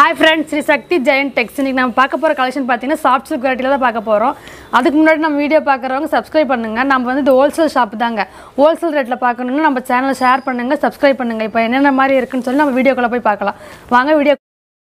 Hi friends, Sri Sakti Giant Text. இன்னைக்கு நம்ம பார்க்க போற கலெக்ஷன் பாத்தீங்கன்னா சாஃப்ட் சில்க் வெரைட்டில தான் பார்க்க போறோம். அதுக்கு முன்னாடி நம்ம வீடியோ பார்க்கறவங்க Subscribe பண்ணுங்க. நம்ம வந்து இது ஹோல்சேல் ஷாப் தாங்க. ஹோல்சேல் ரேட்ல பார்க்கணும்னா நம்ம சேனலை ஷேர் பண்ணுங்க, Subscribe பண்ணுங்க. இப்போ என்னென்ன மாதிரி இருக்குன்னு சொல்லி நம்ம வீடியோக்குள்ள போய் பார்க்கலாம். வாங்க வீடியோ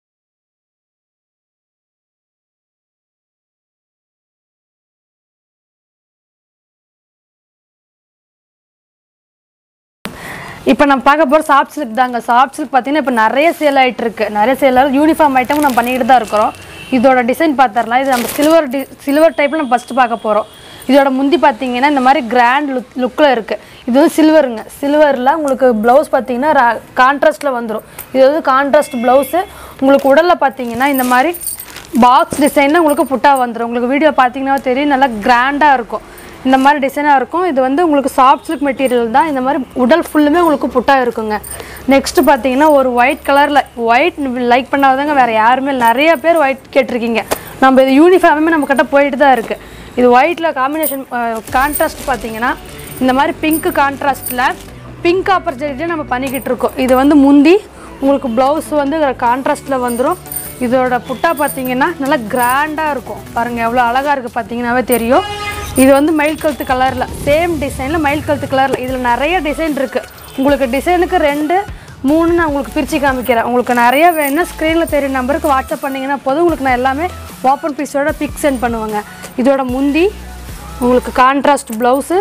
இப்போ நம்ம பார்க்க போற சாஃப்ட் சில்க் தாங்க. சாஃப்ட் சில்க் பாத்தீங்கன்னா இப்போ நிறைய சேல் ஆயிட்டு இருக்கு. நிறைய சேல் யூனிஃபார்ம் ஐட்டம் நம்ம பண்ணிட்டு தான் இருக்கோம். இதோட டிசைன் பார்த்தறலாம். இது நம்ம சில்வர் டைப்ல நம்ம ஃபர்ஸ்ட் பார்க்க போறோம். இதோட முந்தி பாத்தீங்கன்னா இந்த மாதிரி கிராண்ட் லுக்ல இருக்கு. இது வந்து சில்வருங்க. சில்வர்ல உங்களுக்கு ப்ளவுஸ் பாத்தீங்கன்னா கான்ட்ராஸ்ட்ல வந்துரும். இது வந்து கான்ட்ராஸ்ட் ப்ளவுஸ். உங்களுக்கு உடல்ல பாத்தீங்கன்னா இந்த மாதிரி பாக்ஸ் டிசைன்ல உங்களுக்கு புட்டா வந்துரும். உங்களுக்கு வீடியோ பாத்தீங்கன்னா தெரியும், நல்லா கிராண்டா இருக்கும். இந்த மாதிரி டிசைனா இருக்கும். இது வந்து உங்களுக்கு சாஃப்ட் சில்க் மெட்டீரியல் தான். இந்த மாதிரி உடல் ஃபுல்லுமே உங்களுக்கு புட்டா இருக்குங்க. நெக்ஸ்ட் பாத்தீங்கன்னா ஒரு ஒயிட் கலர்ல, ஒயிட் லைக் பண்ணாதவங்க வேற யாருமே நிறைய பேர் ஒயிட் கேட்டிருக்கீங்க. நம்ம இது யூனிஃபார்மே நம்ம கிட்ட போயிட்டு தான் இருக்கு. இது ஒயிட்ல காம்பினேஷன் கான்ட்ராஸ்ட் பாத்தீங்கன்னா இந்த மாதிரி பிங்க் கான்ட்ராஸ்ட்ல பிங்க் காப்பர் ஜெரியில நம்ம பண்ணிக்கிட்டு இருக்கோம். இது வந்து முந்தி உங்களுக்கு ப்ளவுஸ் வந்து கான்ட்ராஸ்ட்ல வந்துடும். இதோட புட்டா பாத்தீங்கன்னா நல்லா கிராண்டா இருக்கும். பாருங்க எவ்வளவு அழகா இருக்கு பாத்தீங்கன்னாவே தெரியும். இது வந்து மயில் கழுத்து கலர்ல, சேம் டிசைன்ல மயில் கழுத்து கலர்ல. இதுல நிறைய டிசைன் இருக்கு. உங்களுக்கு டிசைனுக்கு 2, 3 நான் உங்களுக்கு பிரிச்சு காமிக்கிறேன். உங்களுக்கு நிறைய வேணும்னா ஸ்க்ரீன்ல தெரியும் நம்பருக்கு வாட்ஸ்அப் பண்ணீங்கன்னா போதும். உங்களுக்கு நான் எல்லாமே ஓப்பன் பீஸோட பிக் சென்ட் பண்ணுவேங்க. இதோட முந்தி உங்களுக்கு கான்ட்ராஸ்ட் ப்ளவுஸு.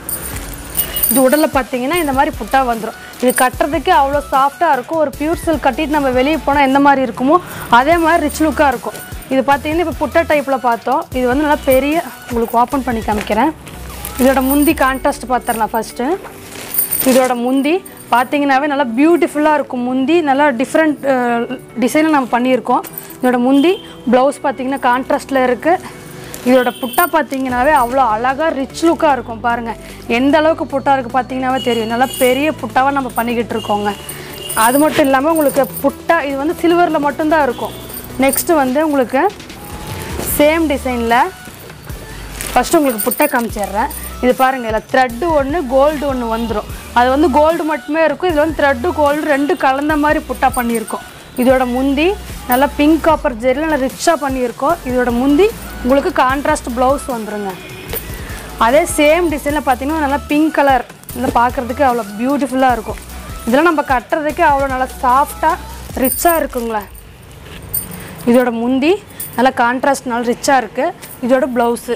இது உடல்ல பார்த்தீங்கன்னா இந்த மாதிரி புட்டா வந்துடும். இது கட்டுறதுக்கு அவ்வளோ சாஃப்டாக இருக்கும். ஒரு பியூர் சில்க் கட்டிட்டு நம்ம வெளியே போனால் எந்த மாதிரி இருக்குமோ அதே மாதிரி ரிச் லுக்காக இருக்கும். இது பார்த்தீங்கன்னா இப்போ புட்டா டைப்பில் பார்த்தோம். இது வந்து நல்லா பெரிய, உங்களுக்கு ஓப்பன் பண்ணி காமிக்கிறேன். இதோட முந்தி கான்ட்ராஸ்ட் பார்த்துடலாம் ஃபஸ்ட்டு. இதோட முந்தி பார்த்தீங்கன்னாவே நல்லா பியூட்டிஃபுல்லாக இருக்கும். முந்தி நல்லா டிஃப்ரெண்ட் டிசைனில் நம்ம பண்ணியிருக்கோம். இதோட முந்தி ப்ளவுஸ் பார்த்தீங்கன்னா கான்ட்ராஸ்டில் இருக்குது. இதோட புட்டா பார்த்தீங்கன்னாவே அவ்வளோ அழகாக ரிச் லுக்காக இருக்கும். பாருங்கள் எந்த அளவுக்கு புட்டா இருக்குது பார்த்தீங்கன்னாவே தெரியும். நல்லா பெரிய புட்டாவாக நம்ம பண்ணிக்கிட்டு இருக்கோங்க. அது மட்டும் இல்லாமல் உங்களுக்கு புட்டா இது வந்து சில்வரில் மட்டும்தான் இருக்கும். நெக்ஸ்ட்டு வந்து உங்களுக்கு சேம் டிசைனில் ஃபஸ்ட்டு உங்களுக்கு புட்டா காமிச்சிடுறேன். இது பாருங்கள், இதில் த்ரெட்டு ஒன்று கோல்டு ஒன்று வந்துடும். அது வந்து கோல்டு மட்டுமே இருக்கும். இதில் வந்து த்ரெட்டு கோல்டு 2 கலந்த மாதிரி புட்டா பண்ணியிருக்கோம். இதோட முந்தி நல்லா பிங்க் காப்பர் ஜெரியில் நல்லா ரிச்சாக பண்ணியிருக்கோம். இதோட முந்தி உங்களுக்கு கான்ட்ராஸ்ட் ப்ளவுஸ் வந்துடுங்க. அதே சேம் டிசைனில் பார்த்தீங்கன்னா நல்லா பிங்க் கலர், நல்லா பார்க்குறதுக்கு அவ்வளோ பியூட்டிஃபுல்லாக இருக்கும். இதெல்லாம் நம்ம கட்டுறதுக்கு அவ்வளோ நல்லா சாஃப்டாக ரிச்சாக இருக்குங்களே. இதோட முந்தி நல்லா கான்ட்ராஸ்ட் நல்லா ரிச்சாக இருக்குது. இதோட ப்ளவுஸு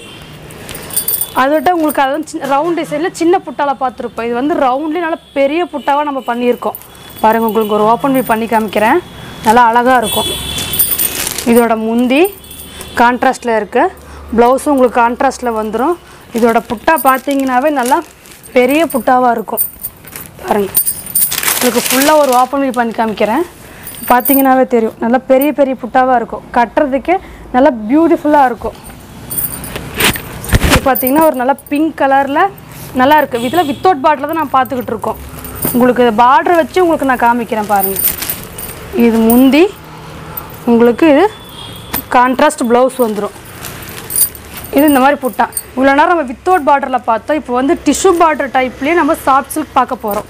அதோட உங்களுக்கு அது வந்து ரவுண்ட் டிசைனில் சின்ன புட்டாவில் பார்த்துருப்போம். இது வந்து ரவுண்ட்லேயே நல்லா பெரிய புட்டாவாக நம்ம பண்ணியிருக்கோம். பாருங்கள், உங்களுக்கு ஒரு ஓப்பன் வியூ பண்ணி காமிக்கிறேன். நல்லா அழகாக இருக்கும். இதோட முந்தி கான்ட்ராஸ்டில் இருக்குது. ப்ளவுஸும் உங்களுக்கு கான்ட்ராஸ்டில் வந்துடும். இதோட புட்டா பார்த்தீங்கன்னாவே நல்லா பெரிய புட்டாவாக இருக்கும். பாருங்கள், உங்களுக்கு ஃபுல்லாக ஒரு ஓப்பன் வியூ பண்ணி காமிக்கிறேன். பார்த்தீங்கன்னாவே தெரியும், நல்லா பெரிய பெரிய புட்டாவாக இருக்கும். கட்டுறதுக்கே நல்லா பியூட்டிஃபுல்லாக இருக்கும். இது பார்த்தீங்கன்னா ஒரு நல்லா பிங்க் கலரில் நல்லா இருக்குது. இதில் வித்தவுட் பார்டரில் தான் நான் பார்த்துக்கிட்டு இருக்கோம். உங்களுக்கு பார்டர் வச்சு உங்களுக்கு நான் காமிக்கிறேன் பாருங்கள். இது முந்தி உங்களுக்கு இது கான்ட்ராஸ்ட் ப்ளவுஸ் வந்துடும். இது இந்த மாதிரி புட்டா. இவ்வளோ நேரம் நம்ம வித்தவுட் பார்டரில் பார்த்தோம். இப்போ வந்து டிஷ்யூ பார்டர் டைப்லேயே நம்ம சாஃப்ட் சில்க் பார்க்க போகிறோம்.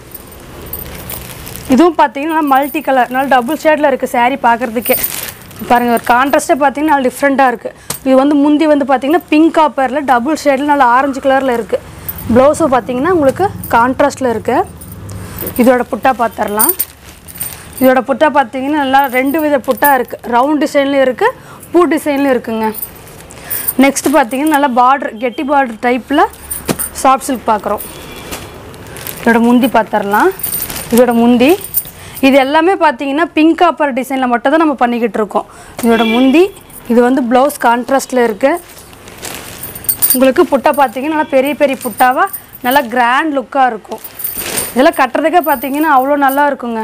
இதுவும் பார்த்தீங்கன்னா மல்டி கலர், நல்லா டபுள் ஷேடில் இருக்குது சாரீ பார்க்குறதுக்கே. பாருங்கள், ஒரு கான்ட்ராஸ்ட்டே பார்த்தீங்கன்னா நல்லா டிஃப்ரெண்ட்டாக இருக்குது. இது வந்து முந்தி வந்து பார்த்தீங்கன்னா பிங்க் காப்பரில் டபுள் ஷேடில் நல்லா ஆரஞ்சு கலரில் இருக்குது. ப்ளவுஸும் பார்த்தீங்கன்னா உங்களுக்கு கான்ட்ராஸ்ட்டில் இருக்குது. இதோட புட்டா பார்த்துடலாம். இதோட புட்டா பார்த்தீங்கன்னா நல்லா 2 வித புட்டா இருக்குது. ரவுண்ட் டிசைன்லேயும் இருக்குது, பூ டிசைன்லேயும் இருக்குங்க. நெக்ஸ்ட் பார்த்தீங்கன்னா நல்லா பார்டர், கெட்டி பார்டர் டைப்பில் சாஃப்ட் சில்க் பார்க்குறோம். இதோட முந்தி பார்த்துடலாம். இதோட முந்தி இது எல்லாமே பார்த்தீங்கன்னா பிங்க் காப்பர் டிசைனில் மட்டும் தான் நம்ம பண்ணிக்கிட்டு இருக்கோம். இதோட முந்தி இது வந்து ப்ளவுஸ் கான்ட்ராஸ்டில் இருக்குது. உங்களுக்கு புட்டா பார்த்தீங்கன்னா நல்லா பெரிய பெரிய புட்டாவாக நல்லா கிராண்ட் லுக்காக இருக்கும். இதெல்லாம் கட்டுறதுக்கே பார்த்தீங்கன்னா அவ்வளோ நல்லா இருக்குங்க.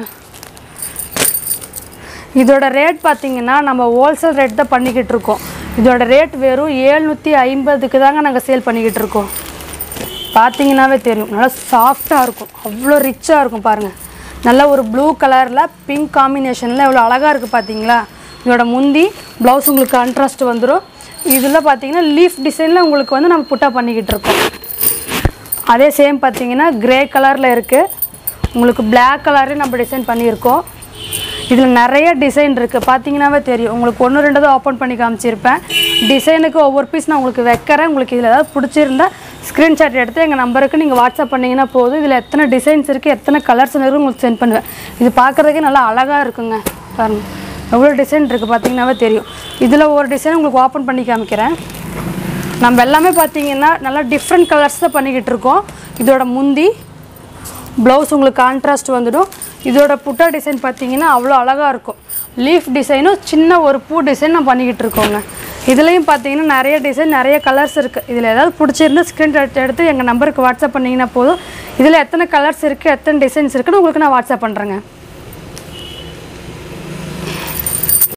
இதோட ரேட் பார்த்தீங்கன்னா நம்ம ஹோல்சேல் ரேட் தான் பண்ணிக்கிட்டு இருக்கோம். இதோட ரேட் வெறும் 750க்கு தாங்க நாங்கள் சேல் பண்ணிக்கிட்டு இருக்கோம். பார்த்தீங்கன்னாவே தெரியும், நல்லா சாஃப்டாக இருக்கும், அவ்வளோ ரிச்சாக இருக்கும். பாருங்கள், நல்லா ஒரு ப்ளூ கலரில் பிங்க் காம்பினேஷனில் எவ்வளோ அழகாக இருக்குது பார்த்தீங்களா. இதோட முந்தி ப்ளவுஸ் உங்களுக்கு கான்ட்ராஸ்ட் வந்துடும். இதில் பார்த்தீங்கன்னா லீஃப் டிசைனில் உங்களுக்கு வந்து நம்ம புட்டா பண்ணிக்கிட்டு இருக்கோம். அதே சேம் பார்த்தீங்கன்னா கிரே கலரில் இருக்குது. உங்களுக்கு பிளாக் கலரே நம்ம டிசைன் பண்ணியிருக்கோம். இதில் நிறைய டிசைன் இருக்குது, பார்த்தீங்கன்னாவே தெரியும். உங்களுக்கு 1 2 தான் ஓப்பன் பண்ணி காமிச்சிருப்பேன். டிசைனுக்கு ஒவ்வொரு பீஸ் நான் உங்களுக்கு வைக்கிறேன். உங்களுக்கு இதில் ஏதாவது பிடிச்சிருந்தா ஸ்க்ரீன்ஷாட் எடுத்து எங்கள் நம்பருக்கு நீங்கள் வாட்ஸ்அப் பண்ணிங்கன்னா போதும். இதில் எத்தனை டிசைன்ஸ் இருக்குது, எத்தனை கலர்ஸ் இருக்குது உங்களுக்கு சென்ட் பண்ணுவேன். இது பார்க்குறதுக்கே நல்லா அழகாக இருக்குங்க. பாருங்கள் எவ்வளோ டிசைன் இருக்குது பார்த்தீங்கன்னாவே தெரியும். இதில் ஒரு டிசைன் உங்களுக்கு ஓப்பன் பண்ணி காமிக்கிறேன். நம்ம எல்லாமே பார்த்தீங்கன்னா நல்லா டிஃப்ரெண்ட் கலர்ஸ் தான் பண்ணிக்கிட்டு இருக்கோம். இதோட முந்தி ப்ளவுஸ் உங்களுக்கு கான்ட்ராஸ்ட் வந்துடும். இதோட புட்டா டிசைன் பார்த்தீங்கன்னா அவ்வளோ அழகாக இருக்கும். லீஃப் டிசைனும் சின்ன ஒரு பூ டிசைன் நான் பண்ணிக்கிட்டு இருக்கோங்க. இதுலேயும் பார்த்தீங்கன்னா நிறைய டிசைன் நிறைய கலர்ஸ் இருக்குது. இதில் ஏதாவது பிடிச்சிருந்து ஸ்க்ரீன்ஷாட் எடுத்து எங்கள் நம்பருக்கு வாட்ஸ்அப் பண்ணிங்கன்னா போதும். இதில் எத்தனை கலர்ஸ் இருக்குது, எத்தனை டிசைன்ஸ் இருக்குன்னு உங்களுக்கு நான் வாட்ஸ்அப் பண்ணுறேங்க.